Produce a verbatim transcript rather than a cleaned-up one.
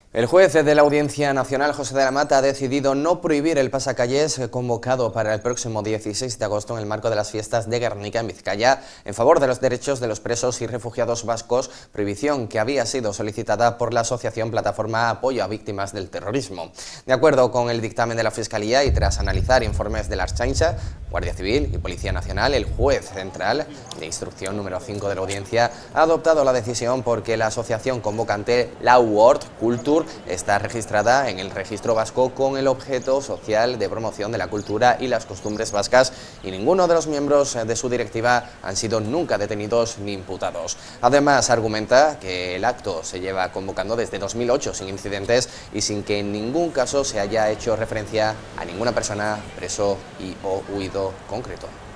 El juez de la Audiencia Nacional, José de la Mata, ha decidido no prohibir el pasacalles convocado para el próximo dieciséis de agosto en el marco de las fiestas de Guernica, en Vizcaya, en favor de los derechos de los presos y refugiados vascos, prohibición que había sido solicitada por la asociación Plataforma Apoyo a Víctimas del Terrorismo. De acuerdo con el dictamen de la Fiscalía y tras analizar informes de la Ertzaintza, Guardia Civil y Policía Nacional, el juez central de instrucción número cinco de la Audiencia ha adoptado la decisión porque la asociación convocante, la World Culture, está registrada en el registro vasco con el objeto social de promoción de la cultura y las costumbres vascas y ninguno de los miembros de su directiva han sido nunca detenidos ni imputados. Además, argumenta que el acto se lleva convocando desde dos mil ocho sin incidentes y sin que en ningún caso se haya hecho referencia a ninguna persona preso y o huido concreto.